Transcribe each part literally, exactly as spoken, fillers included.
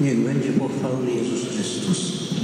Niech będzie pochwalony Jezus Chrystus.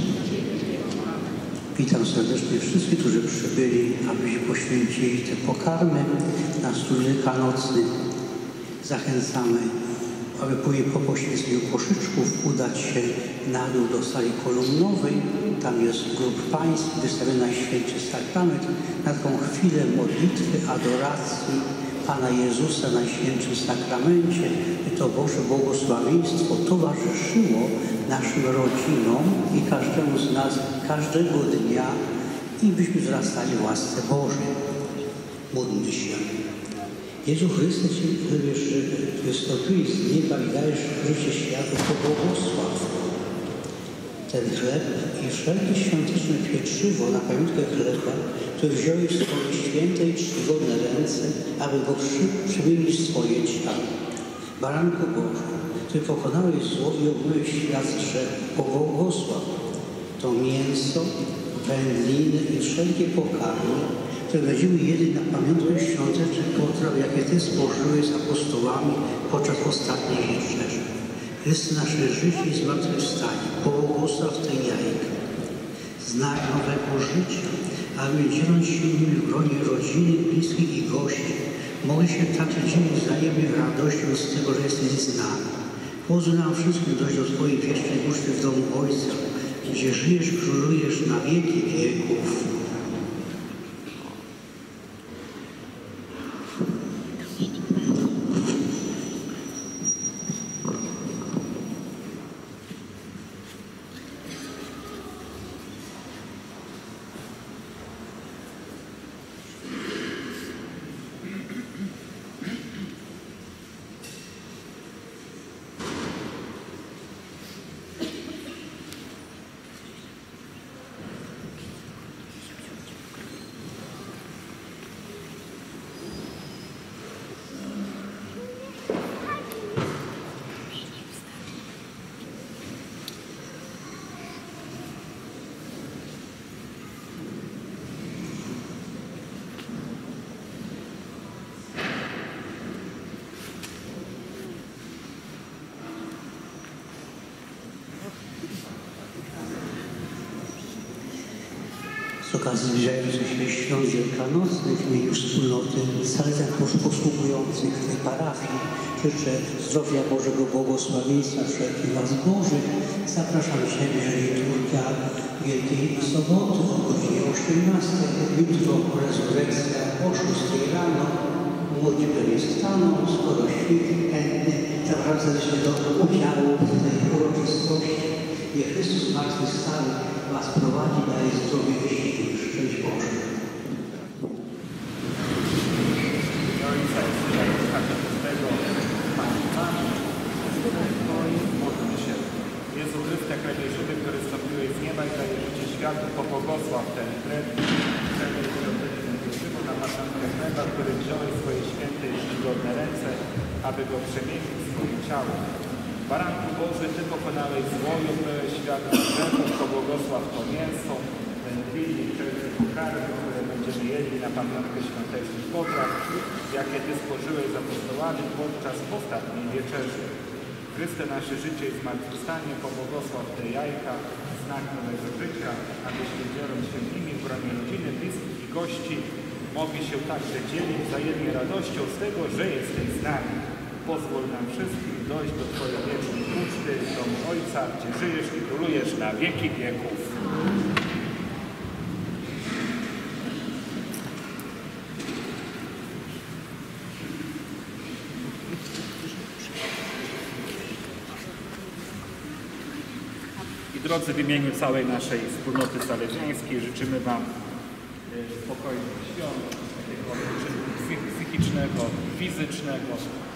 Witam serdecznie wszystkich, którzy przybyli, abyśmy poświęcili te pokarmy na stół wielkanocny. Zachęcamy, aby później po poświęceniu koszyczków udać się na dół do sali kolumnowej. Tam jest grup państw, wystawiony Najświętszy Sakrament, na taką chwilę modlitwy, adoracji Pana Jezusa na Najświętszym Sakramencie, by to Boże błogosławieństwo towarzyszyło naszym rodzinom i każdemu z nas każdego dnia i byśmy wzrastali w łasce Bożej. Módlmy się. Jezu Chryste, Cię wiesz, że wystąpiłeś z nieba i dajesz życie światu, to błogosław ten chleb i wszelkie świąteczne pieczywo na pamiątkę chleba, który wziąłeś w swoje święte i czcigodne ręce, aby go przy, przymienić swoje ciało. Baranku Boże, Ty pokonałeś zło i obmyłeś świat z grzechu, pobłogosław to mięso, wędliny i wszelkie pokarmy, które będziemy jedli na pamiątkę świątecznych potraw, jakie Ty spożyłeś z apostołami podczas ostatniej wieczerzy. Chryste, nasze życie i zmartwychwstanie, pobłogosław te jajka, znak nowego życia, aby dzieląc się nimi w gronie rodziny, bliskich i gości, mogli się także dzielić wzajemnie radością z tego, że jesteś z nami. Pozwól nam wszystkim dojść do Twojej wiecznej uczty w domu Ojca, gdzie żyjesz, królujesz na wieki wieków. Z okazji zbliżających się świąt wielkanocnych w imieniu wspólnoty salezjan posługujących w tej parafii życzę zdrowia Bożego błogosławieństwa wszelkich was Bożych. Zapraszam Ciebie, liturgia Wielkiej Soboty o godzinie osiemnastej. Jutro rezurekcja o szóstej rano. Młodzi pewnie staną, skoro świt chętny. Zapraszam się do udziału w tej uroczystości. Niech Chrystus zmartwychwstały was prowadzi, daje zdrowie i siły. Szczęść Boże. Módlmy się. Jezu Chryste, Chlebie żywy, który zstąpiłeś z nieba i daje życie światu, pobłogosław ten chleb, chlebie, który ten pieczywo na pamiątkę chleba, który wziąłeś w swoje święte i czcigodne ręce, aby go przemienić w swoje ciało. Baranku Boży, Ty pokonałeś zło i obmyłeś świat z grzechu, pobłogosław to mięso, wędliny, wszelkie pokarmy, które będziemy jedli na pamiątkę świątecznych potraw, jakie Ty spożyłeś z apostołami podczas ostatniej wieczerzy. Chryste, nasze życie i zmartwychwstanie, pobłogosław te jajka, znak nowego życia, abyśmy dzieląc się nimi w gronie rodziny, bliskich i gości, mogli się także dzielić wzajemnie radością z tego, że jesteś z nami. Pozwól nam wszystkim dojść do Twojej wiecznej uczty w domu Ojca, gdzie żyjesz i królujesz na wieki wieków. I drodzy, w imieniu całej naszej wspólnoty salezjańskiej życzymy Wam spokojnych świąt, takiego odpoczynku psychicznego, fizycznego,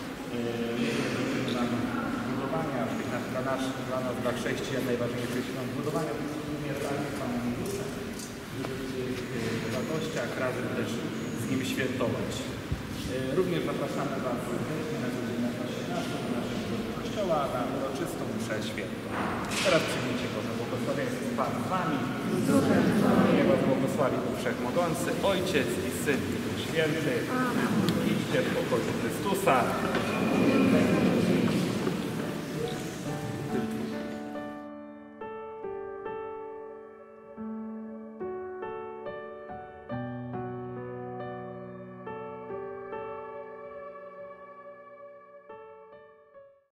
nam budowania dla nas, dla nas, dla chrześcijan najważniejszy świąt budowania wspólnie razem z Panem Jezusem, żeby w radościach razem też z Nim świętować. Również zapraszamy Was serdecznie na godzinę osiemnastą do naszego kościoła na uroczystą mszę świętą. Teraz przyjmijcie Boże błogosławieństwo Pan z Wami. Niech Was błogosławi Bóg Wszechmogący, Ojciec i Syn i Duch Święty. Idźcie w pokoju Chrystusa.